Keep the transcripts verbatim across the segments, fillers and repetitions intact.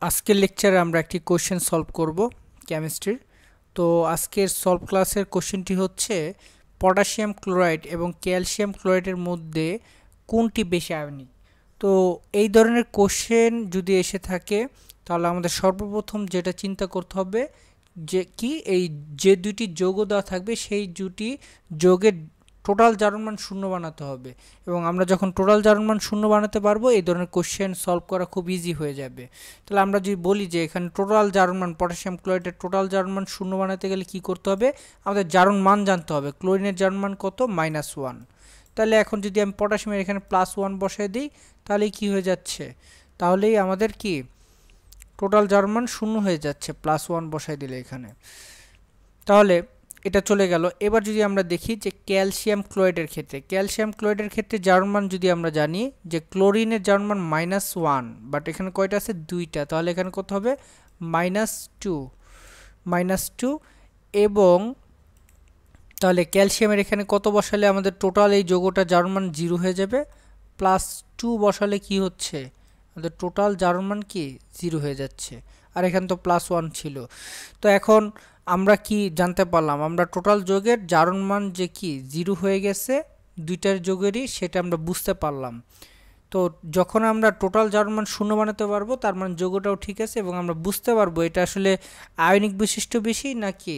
আজকের লেকচারে আমরা একটি কোশ্চেন সলভ করব কেমিস্ট্রির। তো আজকের সলভ ক্লাসের কোশ্চেনটি হচ্ছে পটাশিয়াম ক্লোরাইড এবং ক্যালসিয়াম ক্লোরাইডের মধ্যে কোনটি বেশি আয়নিক। তো এই ধরনের কোশ্চেন যদি এসে থাকে তাহলে আমাদের সর্বপ্রথম যেটা চিন্তা করতে হবে যে কি এই যে দুটি যৌগ দেওয়া থাকবে সেই দুটি যৌগের টোটাল জারণ মান শূন্য বানাতে হবে, এবং আমরা যখন টোটাল জারণ মান শূন্য বানাতে পারবো এই ধরনের কোশ্চেন সলভ করা খুব ইজি হয়ে যাবে। তাহলে আমরা যদি বলি যে এখানে টোটাল জারণ মান পটাশিয়াম ক্লোরাইডের টোটাল জারণ মান শূন্য বানাতে গেলে কি করতে হবে, আমাদের জারণ মান জানতে হবে। ক্লোরিনের জারণ মান কত? Minus one. তাহলে এখন যদি আমি পটাশিয়ামের এখানে প্লাস ওয়ান বসাই দিই তাহলেই কি হয়ে যাচ্ছে, তাহলেই আমাদের কি টোটাল জারণ মান শূন্য হয়ে যাচ্ছে প্লাস ওয়ান বসাই দিলে এখানে। তাহলে এটা চলে গেল। এবার যদি আমরা দেখি যে ক্যালসিয়াম ক্লোরাইডের ক্ষেত্রে ক্যালসিয়াম ক্লোরাইডের ক্ষেত্রে জারণ মান যদি আমরা জানি যে ক্লোরিনের জারণ মান মাইনাস ওয়ান, বাট এখানে কয়টা আছে? দুইটা। তাহলে এখানে কত হবে? মাইনাস টু মাইনাস টু এবং তাহলে ক্যালসিয়ামের এখানে কত বসালে আমাদের টোটাল এই যৌগটা জারণ মান জিরো হয়ে যাবে? প্লাস টু বসালে কি হচ্ছে, আমাদের টোটাল জারণ মান কি জিরো হয়ে যাচ্ছে, আর এখানে তো প্লাস ওয়ান ছিল। তো এখন আমরা কি জানতে পারলাম, আমরা টোটাল যৌগের জারণ মান যে কি জিরো হয়ে গেছে দুইটার যৌগেরই, সেটা আমরা বুঝতে পারলাম। তো যখন আমরা টোটাল জারণ মান শূন্য বানাতে পারবো তার মানে যৌগটাও ঠিক আছে, এবং আমরা বুঝতে পারবো এটা আসলে আয়নিক বৈশিষ্ট্য বেশি নাকি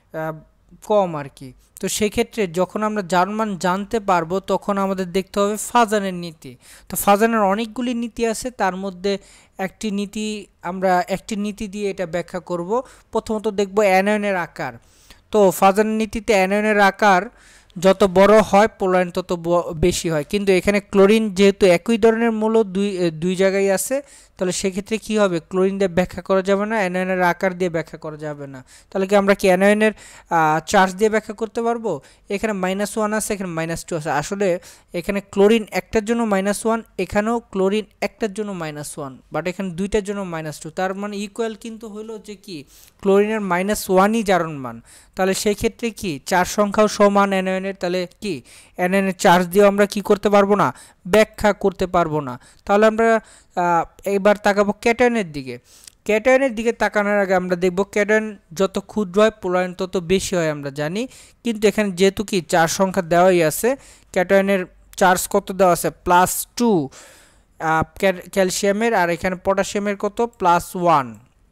কম আর কি। তো সেক্ষেত্রে যখন আমরা জারণ মান জানতে পারবো তখন আমাদের দেখতে হবে ফাজানের নীতি। তো ফাজানের অনেকগুলি নীতি আছে, তার মধ্যে একটি নীতি আমরা একটি নীতি দিয়ে এটা ব্যাখ্যা করব। প্রথমত দেখব অ্যানায়নের আকার। তো ফাজানের নীতিতে অ্যানায়নের আকার যত বড় হয় পোলারিন তত বেশি হয়, কিন্তু এখানে ক্লোরিন যেহেতু একই ধরনের মূল দুই দুই জায়গায় আছে, তাহলে সেক্ষেত্রে কি হবে, ক্লোরিন দিয়ে ব্যাখ্যা করা যাবে না, অ্যানায়নের আকার দিয়ে ব্যাখ্যা করা যাবে না। তাহলে কি আমরা কি অ্যানায়নের চার্জ দিয়ে ব্যাখ্যা করতে পারবো? এখানে মাইনাস ওয়ান আছে, এখানে মাইনাস টু আছে। আসলে এখানে ক্লোরিন একটার জন্য মাইনাস ওয়ান, এখানেও ক্লোরিন একটার জন্য মাইনাস ওয়ান, বাট এখানে দুইটার জন্য মাইনাস টু। তার মানে ইকুয়াল কিন্তু হলো যে কি ক্লোরিনের মাইনাস ওয়ানই জারণ মান। তাহলে সেই ক্ষেত্রে কি চার সংখ্যাও সমান অ্যানায়নের, তাহলে কি অ্যানায়নের চার্জ দিয়েও আমরা কি করতে পারবো না, ব্যাখ্যা করতে পারবো না। তাহলে আমরা এবার তাকাবো ক্যাটায়নের দিকে। ক্যাটায়নের দিকে তাকানোর আগে আমরা দেখব ক্যাটায়ন যত ক্ষুদ্র হয় পোলারিন তত বেশি হয় আমরা জানি, কিন্তু এখানে যেহেতু কি চার সংখ্যা দেওয়াই আছে, ক্যাটায়নের চার্জ কত দেওয়া আছে? প্লাস টু ক্যালসিয়ামের, আর এখানে পটাশিয়ামের কত? Plus one.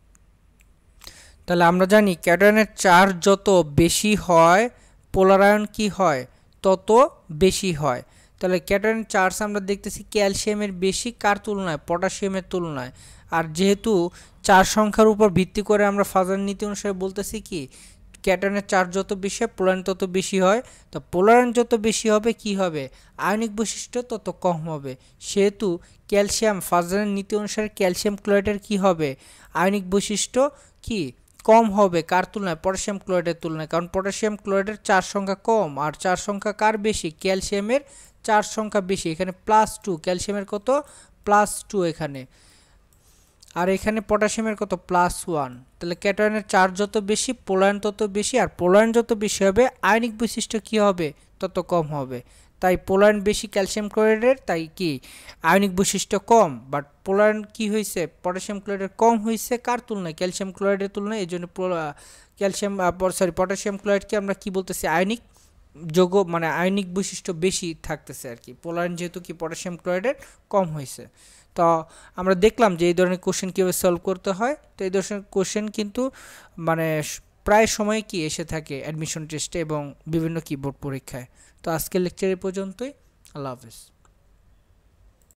তাহলে আমরা জানি ক্যাটায়নের চার্জ যত বেশি হয় পোলারায়ন কি হয়? তত বেশি হয়। তাহলে ক্যাটায়নের চার্জ আমরা দেখতেছি ক্যালসিয়ামের বেশি কার তুলনায়? পটাশিয়ামের তুলনায়। আর যেহেতু চার সংখ্যার উপর ভিত্তি করে আমরা ফাজার নীতি অনুসারে বলতেছি কি ক্যাটায়নের চার্জ যত বেশি হয় পোলারায়ন তত বেশি হয়। তো পোলারায়ন যত বেশি হবে কি হবে? আয়নিক বৈশিষ্ট্য তত কম হবে। সেহেতু ক্যালসিয়াম ফাজারের নীতি অনুসারে ক্যালসিয়াম ক্লোরাইডের কি হবে? আয়নিক বৈশিষ্ট্য কি কম হবে কার তুলনায়? পটাশিয়াম ক্লোরাইডের তুলনায়, কারণ পটাশিয়াম ক্লোরাইডের চার সংখ্যা কম, আর চার সংখ্যা কার বেশি? ক্যালসিয়ামের চার সংখ্যা বেশি। এখানে প্লাস টু, ক্যালসিয়ামের কত? প্লাস টু এখানে, আর এখানে পটাশিয়ামের কত? Plus one. তাহলে ক্যাটায়নের চার্জ যত বেশি পোলারিন তত বেশি, আর পোলারিন যত বেশি হবে আয়নিক বৈশিষ্ট্য কি হবে? তত কম হবে। তাই পোলারিন বেশি ক্যালসিয়াম ক্লোরাইডের, তাই কি আয়নিক বৈশিষ্ট্য কম। বাট পোলারিন কি হয়েছে? পটাশিয়াম ক্লোরাইডের কম হয়েছে কার তুলনায়? ক্যালসিয়াম ক্লোরাইডের তুলনায়। এই জন্য ক্যালসিয়াম সরি পটাশিয়াম ক্লোরাইডকে আমরা কি বলতেছি? আয়নিক যৌগ, মানে আয়নিক বৈশিষ্ট্য বেশি থাকতেছে আর কি। পোলারিন যেহেতু কি পটাশিয়াম ক্লোরাইডের কম হয়েছে। তো আমরা দেখলাম যে এই ধরনের কোশ্চেন কীভাবে সলভ করতে হয়। তো এই ধরনের কোশ্চেন কিন্তু মানে প্রায় সময় কি এসে থাকে অ্যাডমিশন টেস্টে এবং বিভিন্ন কিবোর্ড পরীক্ষায়। তো আজকের লেকচার এ পর্যন্তই। আল্লাহ হাফেজ।